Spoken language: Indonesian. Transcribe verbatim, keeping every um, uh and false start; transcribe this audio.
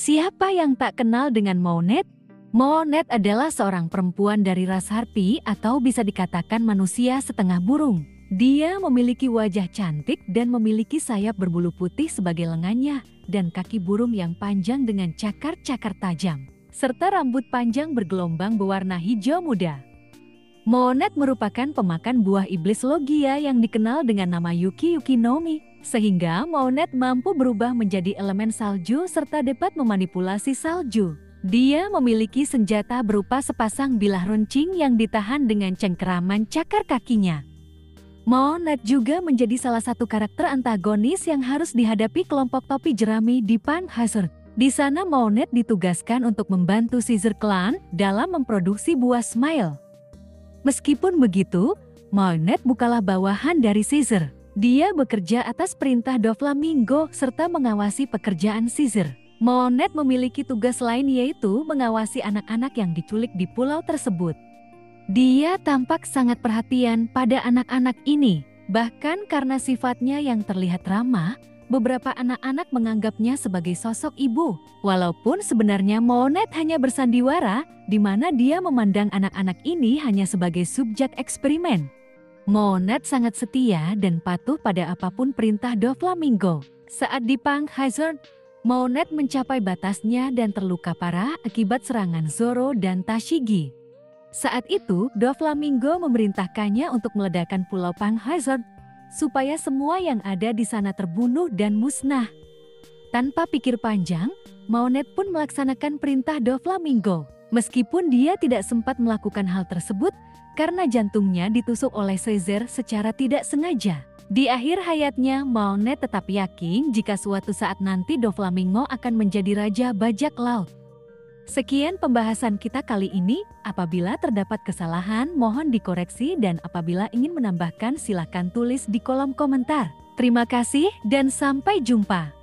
Siapa yang tak kenal dengan Monet? Monet adalah seorang perempuan dari ras harpi atau bisa dikatakan manusia setengah burung. Dia memiliki wajah cantik dan memiliki sayap berbulu putih sebagai lengannya dan kaki burung yang panjang dengan cakar-cakar tajam, serta rambut panjang bergelombang berwarna hijau muda. Monet merupakan pemakan buah iblis Logia yang dikenal dengan nama Yuki Yuki no Mi, sehingga Monet mampu berubah menjadi elemen salju serta dapat memanipulasi salju. Dia memiliki senjata berupa sepasang bilah runcing yang ditahan dengan cengkeraman cakar kakinya. Monet juga menjadi salah satu karakter antagonis yang harus dihadapi kelompok topi jerami di Panhazard. Di sana Monet ditugaskan untuk membantu Caesar Clan dalam memproduksi buah Smile. Meskipun begitu, Monet bukanlah bawahan dari Caesar. Dia bekerja atas perintah Doflamingo serta mengawasi pekerjaan Caesar. Monet memiliki tugas lain yaitu mengawasi anak-anak yang diculik di pulau tersebut. Dia tampak sangat perhatian pada anak-anak ini. Bahkan karena sifatnya yang terlihat ramah, beberapa anak-anak menganggapnya sebagai sosok ibu. Walaupun sebenarnya Monet hanya bersandiwara, di mana dia memandang anak-anak ini hanya sebagai subjek eksperimen. Monet sangat setia dan patuh pada apapun perintah Doflamingo. Saat di Panhazard, Monet mencapai batasnya dan terluka parah akibat serangan Zoro dan Tashigi. Saat itu, Doflamingo memerintahkannya untuk meledakkan pulau Panhazard supaya semua yang ada di sana terbunuh dan musnah. Tanpa pikir panjang, Monet pun melaksanakan perintah Doflamingo. Meskipun dia tidak sempat melakukan hal tersebut karena jantungnya ditusuk oleh Caesar secara tidak sengaja. Di akhir hayatnya, Monet tetap yakin jika suatu saat nanti Doflamingo akan menjadi raja bajak laut. Sekian pembahasan kita kali ini. Apabila terdapat kesalahan, mohon dikoreksi dan apabila ingin menambahkan silakan tulis di kolom komentar. Terima kasih dan sampai jumpa.